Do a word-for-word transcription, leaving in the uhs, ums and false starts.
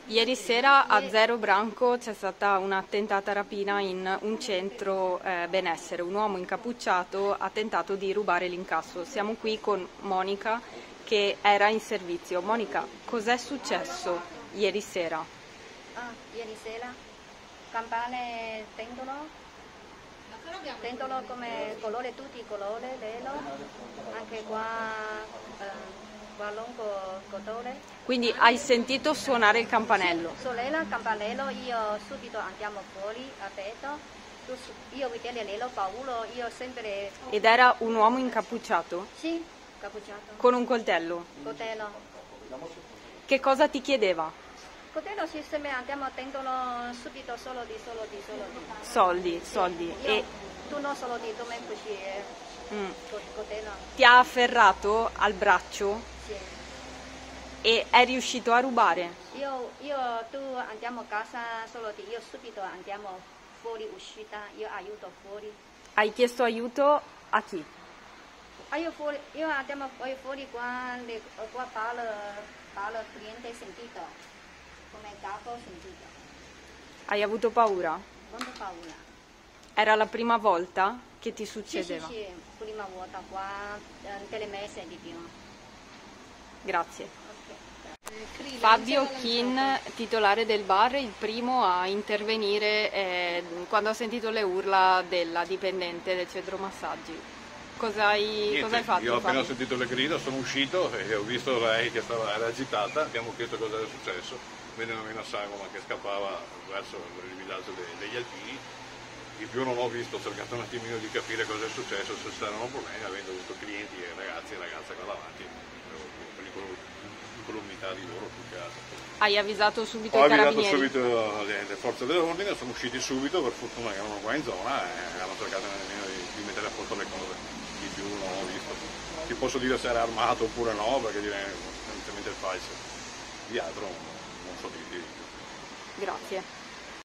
Ieri sera a Zero Branco c'è stata una tentata rapina in un centro eh, benessere. Un uomo incappucciato ha tentato di rubare l'incasso. Siamo qui con Monica che era in servizio. Monica, cos'è successo ieri sera? Ah, ieri sera campane tendono, tendono come colore, tutti i colori, velo, anche qua, eh, qua lungo cotone. Quindi hai sentito suonare il campanello? Sì, suona il campanello, io subito andiamo fuori, aperto, io vedevo paura, io sempre... Ed era un uomo incappucciato? Sì, cappucciato. Con un coltello? Coltello. Che cosa ti chiedeva? Coltello sì, sempre andiamo, tendono subito solo di, solo di, solo di. Soldi, soldi. Io, E... tu non solo di, tu mi così, eh. Mm. Coltello. Ti ha afferrato al braccio? Sì. E è riuscito a rubare? Io, io, tu andiamo a casa solo di, io subito andiamo fuori, uscita, io aiuto fuori. Hai chiesto aiuto a chi? Ah, io, fuori, io andiamo poi fuori qua, le, qua parlo, parlo al cliente sentito, come capo sentito. Hai avuto paura? Quanto paura? Era la prima volta che ti Sì, succedeva? sì, sì, prima volta qua, eh, telemesse di più. Grazie. Okay. Fabio Chin, titolare del bar, il primo a intervenire eh, quando ha sentito le urla della dipendente del centro massaggi. Cosa hai, Niente, cosa hai fatto? io ho appena Fabio? sentito le grida, sono uscito e ho visto lei che stava, era agitata, abbiamo chiesto cosa era successo, venne una mena sagoma che scappava verso il villaggio dei, degli Alpini. In più non ho visto, ho cercato un attimino di capire cosa è successo, se c'erano problemi, avendo avuto clienti e ragazzi e ragazze qua davanti, per l'incolumità di loro più che altro. Hai avvisato subito Ho i avvisato carabinieri? subito le, le forze dell'ordine, sono usciti subito, per fortuna che erano qua in zona e hanno cercato nemmeno di, di mettere a posto le cose. Di più non ho visto. Ti posso dire se era armato oppure no, perché direi semplicemente il falso. Di altro non so dirti di più. Grazie.